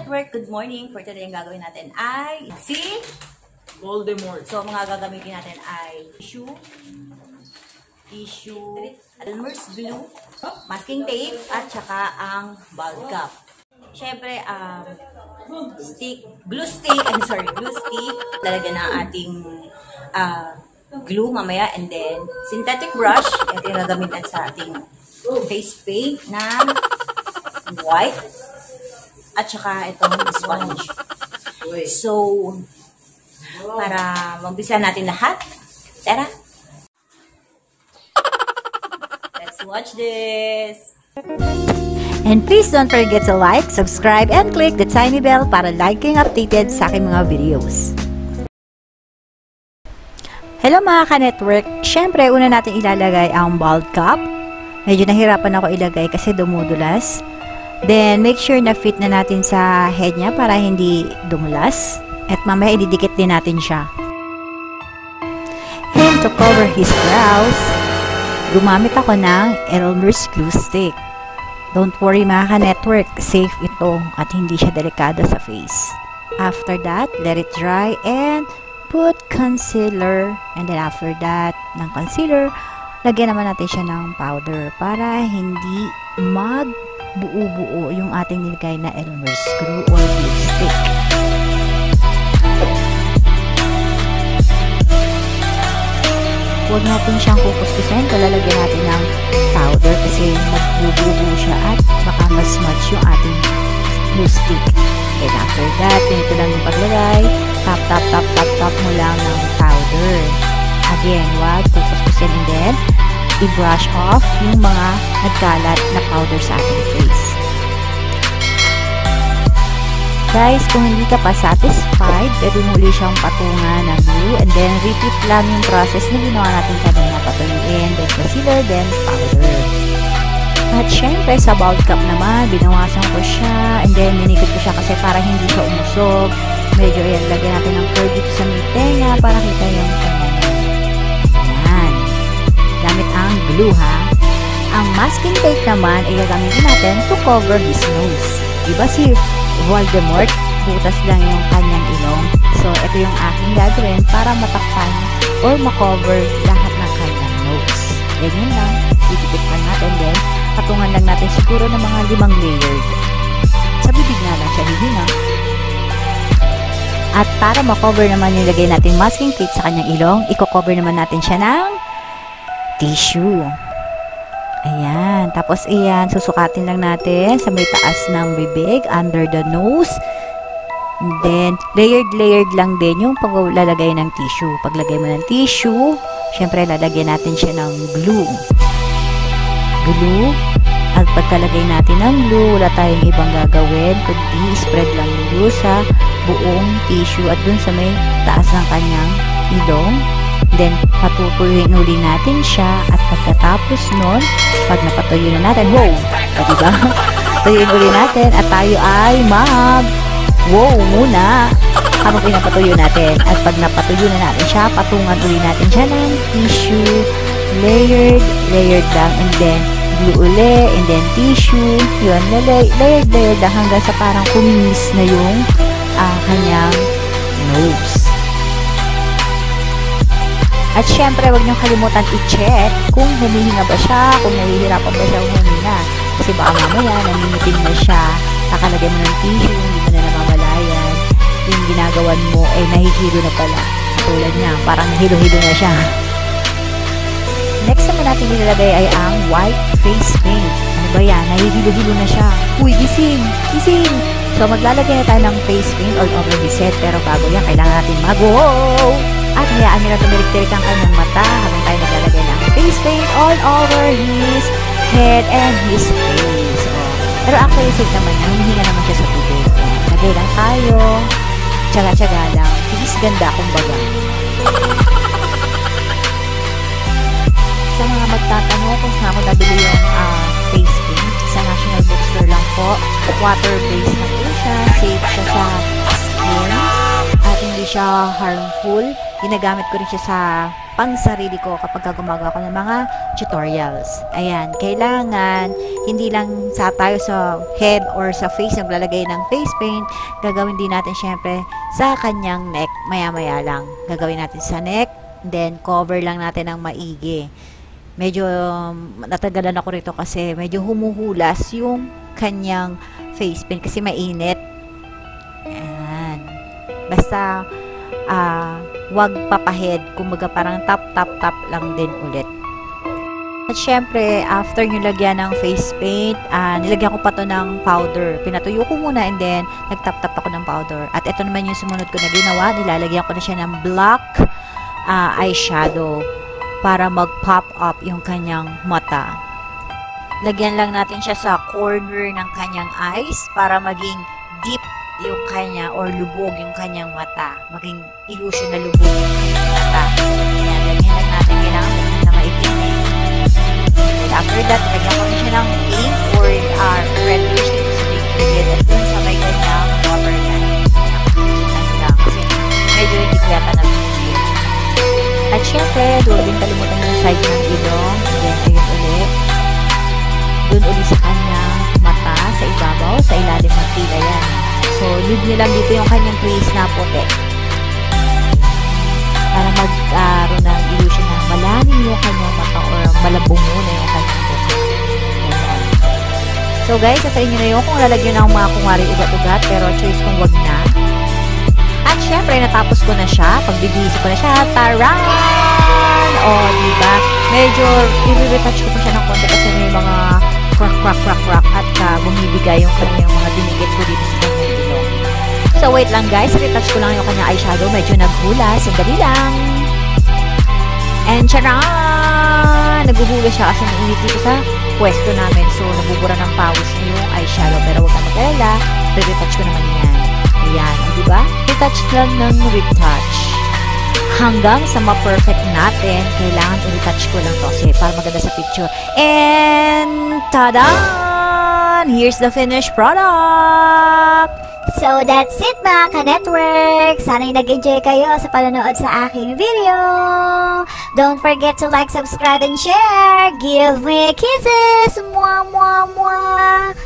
Network, good morning. For today, ang gagawin natin ay si Voldemort. So, mga gagamitin natin ay tissue, Elmer's glue, masking tape, at saka ang ball cap. Siyempre, glue stick. Lalagyan ng ating glue mamaya, and then synthetic brush. Ito yung gagamitan sa ating face paint na white. At saka itong sponge. So, para magbisa natin lahat, tara! Let's watch this! And please don't forget to like, subscribe, and click the tiny bell para laging updated sa aking mga videos. Hello mga ka-network! Siyempre, una natin ilalagay ang ball cap. Medyo nahirapan ako ilagay kasi dumudulas. Then, make sure na fit na natin sa head niya para hindi dumulas. At mamaya, ididikit din natin siya. And to cover his brows, gumamit ako ng Elmer's glue stick. Don't worry mga ka-network, safe ito at hindi siya delikado sa face. After that, let it dry and put concealer. And then after that, ng concealer, lagyan naman natin siya ng powder para hindi buo-buo yung ating nilagay na Elmer's glue or glue stick. Huwag natin siyang kukuskusin, lalagyan natin ng powder kasi magbubuo siya at baka mas-smudge yung ating glue stick. And after that, ganito lang yung paglagay, tap mo lang ng powder. Again, huwag kukuskusin, and then i-brush off yung mga nagkalat na powder sa ating face. Guys, kung hindi ka pa satisfied, pwede muli siyang patungan ng glue, and then repeat lang yung process na ginawa natin kanina. Patuyuin, then concealer, then powder. At syempre, sa ball cap naman, binawasan ko siya, and then ninikot ko siya kasi para hindi siya umusog. Medyo yan, lagyan natin ng curve dito sa may tenga para kita yung tenga. Gamit ang glue ha. Ang masking tape naman ay gagamitin natin to cover his nose. Diba si Voldemort, butas lang yung kanyang ilong. So, ito yung aking gagawin para matakpan or makover lahat ng kanyang nose. Ganyan lang. Didikit lang natin din. Patungan lang natin siguro ng mga 5 layered. Sa bibig na lang siya hihinga. At para makover naman yung lagay natin masking tape sa kanyang ilong, i-cover naman natin siya ng tissue. Ayan. Tapos, ayan, susukatin lang natin sa may taas ng bibig, under the nose. And then, layered lang din yung paglalagay ng tissue. Paglagay mo ng tissue, syempre, lalagyan natin siya ng glue. At pagkalagay natin ng glue, wala tayong ibang gagawin, kundi spread lang yung glue sa buong tissue at dun sa may taas ng kanyang ilong. Then, patutuyuin uli natin siya at pagkatapos nun, pag napatuyo na natin, wow! Diba? Patuyuin uli natin at tayo ay wow muna habang pinapatuyo natin. At pag napatuyo na natin siya, patungan uli natin siya ng tissue, layered lang, and then glue uli, and then tissue, yun, layered lang hanggang sa parang kuminis na yung kanyang nose. At syempre, huwag niyong kalimutan i-check kung humihinga ba siya, kung nahihirapan ba siya huminga. Kasi baka mamaya, nangingitim na siya, kakalagay mo ng tissue, hindi mo na namamalayan. Yung ginagawan mo, nahihilo na pala. Tulad niya, parang hilo-hilo na siya. Next naman natin nilalagay ay ang white face paint. Ano ba yan? Nahihilo-hilo na siya. Uy, gising! So, maglalagay na tayo ng face paint all over his head. Pero bago yan, kailangan natin mag-wow! At hayaan nyo na tumirik-tirik ang kanyang mata habang tayo naglalagay ng face paint all over his head and his face. Pero actually, safe naman yan. Humihinga naman siya sa tubig. Lagay lang tayo. Tsaga-tsaga lang. Tigis ganda, kumbaga. Sa mga magtatanong kung saan ako nabili yung face paint, sa National Bookstore lang po. Water-based na po siya. Safe siya sa skin. At hindi siya harmful. Ginagamit ko rin siya sa pansarili ko kapag gumagawa ko ng mga tutorials. Ayan, kailangan hindi lang tayo sa head or sa face naglalagay ng face paint, gagawin din natin syempre sa kanyang neck, maya-maya lang. Gagawin natin sa neck, then cover lang natin ng maigi. Medyo natagalan ako rito kasi medyo humuhulas yung kanyang face paint kasi mainit. Ayan. Basta wag papahead, kumbaga parang tap lang din ulit. At syempre, after nyo lagyan ng face paint, nilagyan ko pa to ng powder. Pinatuyo ko muna and then nagtap ako ng powder. At ito naman yung sumunod ko na ginawa, nilalagyan ko na siya ng black eyeshadow para mag-pop up yung kanyang mata. Lagyan lang natin siya sa corner ng kanyang eyes para maging deep yung kanya or lubog yung kanyang mata. Maging illusion na lubog yung kanyang mata. Ayan, lagyan lang natin. Kailangan na maitim. And after that, lagyan ko na siya ng pink or reddish dito sa big at dun sa may kanyang waterline. Ano lang, kasi medyo hindi ko yata na-video. At syempre, doon din kalimutan yung side ng ilong. Then, ayun ulit. Doon ulit sa kanyang mata, sa ibabaw, sa ilalim ng tila yan. So, leave nyo lang dito yung kanyang crease na puti. Para magkaroon ng illusion na malalim yung kanyang mata or malabong muna yung kanyang mata. So, guys, sa inyo na yun kung lalagyan ng mga kumari ugat-ugat, pero choice kung wag na. At syempre, natapos ko na siya. Pagbibisi ko na siya. Taran! O, diba? Medyo i-retouch ko pa siya ng konti kasi may mga crack at bumibigay yung kanyang mga dinikit ko dito sa kanyang ilong. So, wait lang guys. Retouch ko lang yung kanyang eyeshadow. Medyo naghula. Sandali lang. And charan! Naguhula siya kasi mainit dito sa pwesto namin. So, nabubura ng pawis niya yung eyeshadow. Pero huwag kang mag-alala. Retouch ko naman yan. Ayan. O, diba? Retouch lang ng retouch. Hanggang sa ma-perfect natin, kailangan i-retouch ko lang to kasi para maganda sa picture. And tada! Here's the finished product! So that's it mga ka-network! Sana'y nag-enjoy kayo sa panonood sa aking video! Don't forget to like, subscribe, and share! Give me kisses! Mwah, mwah, mwah!